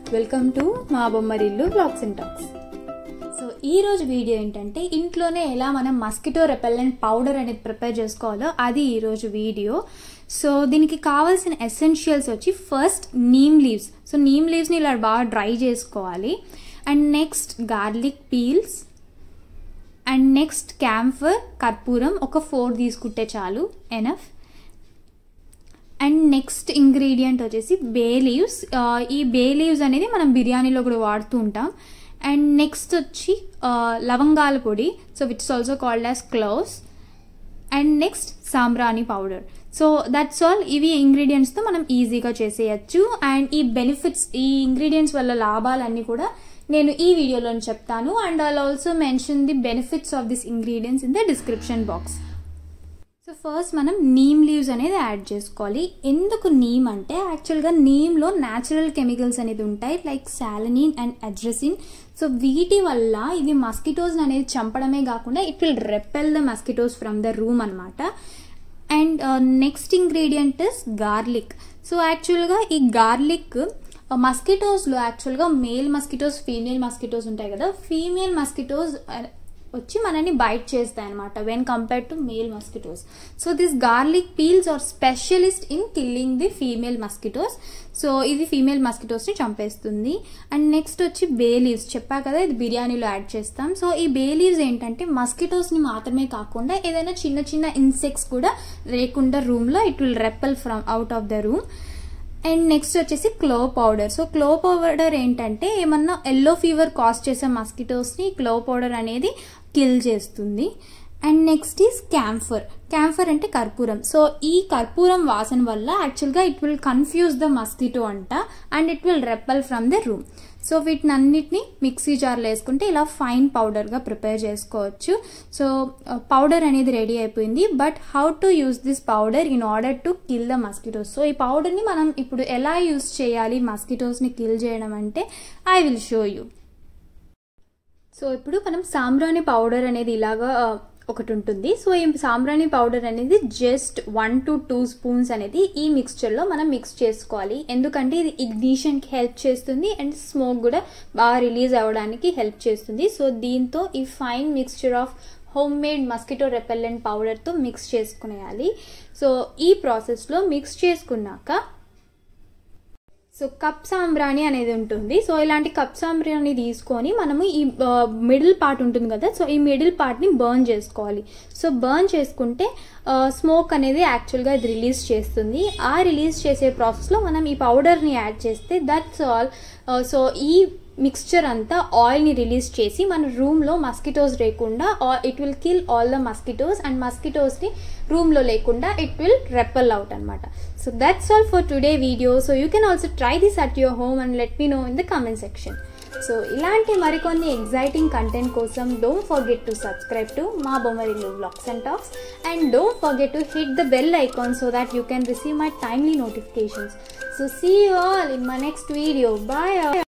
Welcome to మా Bommarillu vlogs and talks. So ఈ రోజు వీడియో ఏంటంటే ఇంట్లోనే ఎలా మనం మస్కిటో రెపెల్లెంట్ పౌడర్ అనేది ప్రిపేర్ చేసుకోవాలో అది ఈ రోజు వీడియో. సో దీనికి కావాల్సిన ఎసెన్షియల్స్ వచ్చి first neem leaves. So neem లీవ్స్ని ఇలా బాగా డ్రై చేసుకోవాలి. And next garlic peels, and next camphor కర్పూరం ఒక 4 తీసుకుంటే చాలు, ఎనఫ్. అండ్ నెక్స్ట్ ఇంగ్రీడియంట్ వచ్చేసి బే లీవ్స్. ఈ బే లీవ్స్ అనేది మనం బిర్యానీలో కూడా వాడుతూ ఉంటాం. అండ్ నెక్స్ట్ వచ్చి లవంగాల పొడి, so which is also called as cloves. And next sambrani powder. So that's all. ఇవి ఇంగ్రీడియంట్స్తో మనం ఈజీగా చేసేయచ్చు. అండ్ ఈ బెనిఫిట్స్, ఈ ఇంగ్రీడియంట్స్ వల్ల లాభాలన్నీ కూడా నేను ఈ వీడియోలో చెప్తాను. And I'll also mention the benefits of this ingredients in the description box. So first మనం నీమ్ లీవ్స్ అనేది యాడ్ చేసుకోవాలి. ఎందుకు నీమ్ అంటే యాక్చువల్గా నీమ్లో న్యాచురల్ కెమికల్స్ అనేది ఉంటాయి, like salannin and azadirachtin. So వీటి వల్ల ఇది మస్కిటోస్ అనేది చంపడమే కాకుండా it will repel the mosquitoes from the room అనమాట. And next ingredient is garlic. So యాక్చువల్గా ఈ గార్లిక్ మస్కిటోస్లో యాక్చువల్గా మేల్ మస్కిటోస్, ఫీమేల్ మస్కిటోస్ ఉంటాయి కదా. ఫీమేల్ మస్కిటోస్ వచ్చి మనని బైట్ చేస్తాయి అనమాట when compared to male mosquitoes. So this garlic peels are specialist in killing the female mosquitoes. So ఇది ఫీమేల్ మస్కిటోస్ని చంపేస్తుంది. అండ్ నెక్స్ట్ వచ్చి బే లీవ్స్. చెప్పా కదా ఇది బిర్యానీలో యాడ్ చేస్తాం. సో ఈ బే లీవ్స్ ఏంటంటే మస్కిటోస్ని మాత్రమే కాకుండా ఏదైనా చిన్న చిన్న ఇన్సెక్ట్స్ కూడా లేకుండా రూమ్లో it will repel from out of the room. And next వచ్చేసి clove powder. So clove powder ఏంటంటే ఏమన్నా ఎల్లో ఫీవర్ కాజ్ చేసే మస్కిటోస్ని క్లోవ్ పౌడర్ అనేది కిల్ చేస్తుంది. And next is camphor. Camphor అంటే కర్పూరం. సో ఈ కర్పూరం వాసన వల్ల యాక్చువల్గా it will confuse the mosquito అంట, and it will repel from the room. So వీటిని అన్నిటిని మిక్సీ జార్లో వేసుకుంటే ఇలా ఫైన్ పౌడర్గా ప్రిపేర్ చేసుకోవచ్చు. సో పౌడర్ అనేది రెడీ అయిపోయింది. But how to use this powder in order to kill the mosquitoes. So ఈ పౌడర్ని మనం ఇప్పుడు ఎలా యూస్ చేయాలి మస్కిటోస్ని కిల్ చేయడం అంటే I will show you. So ఇప్పుడు మనం సాంబ్రాణి పౌడర్ అనేది ఇలాగా ఒకటి ఉంటుంది. సో ఈ సాంబ్రాణి పౌడర్ అనేది జస్ట్ 1 to 2 స్పూన్స్ అనేది ఈ మిక్స్చర్లో మనం మిక్స్ చేసుకోవాలి. ఎందుకంటే ఇది ఇగ్నిషన్కి హెల్ప్ చేస్తుంది అండ్ స్మోక్ కూడా బాగా రిలీజ్ అవ్వడానికి హెల్ప్ చేస్తుంది. సో దీంతో ఈ fine mixture of home made mosquito repellent పౌడర్తో మిక్స్ చేసుకునేయాలి. సో ఈ ప్రాసెస్లో మిక్స్ చేసుకున్నాక సో కప్ సాంబ్రాణి అనేది ఉంటుంది. సో ఇలాంటి కప్ సాంబ్రాణి తీసుకొని మనము ఈ మిడిల్ పార్ట్ ఉంటుంది కదా, సో ఈ మిడిల్ పార్ట్ని బర్న్ చేసుకోవాలి. సో బర్న్ చేసుకుంటే స్మోక్ అనేది యాక్చువల్గా ఇది రిలీజ్ చేస్తుంది. ఆ రిలీజ్ చేసే ప్రాసెస్లో మనం ఈ పౌడర్ని యాడ్ చేస్తే దట్స్ ఆల్. సో ఈ మిక్స్చర్ అంతా ఆయిల్ని రిలీజ్ చేసి మన రూమ్లో మస్కిటోస్ లేకుండా it will kill all the mosquitoes, and మస్కిటోస్ని రూమ్లో లేకుండా ఇట్ విల్ రెపెల్ అవుట్ అనమాట. So that's all for today video. So you can also try this at your home and let me know in the comment section. So ఇలాంటి మరికొన్ని exciting content కోసం don't forget to subscribe to మా Bommarillu vlogs and talks, and don't forget to hit the bell icon so that you can receive my timely notifications. So see you all in my next video. Bye.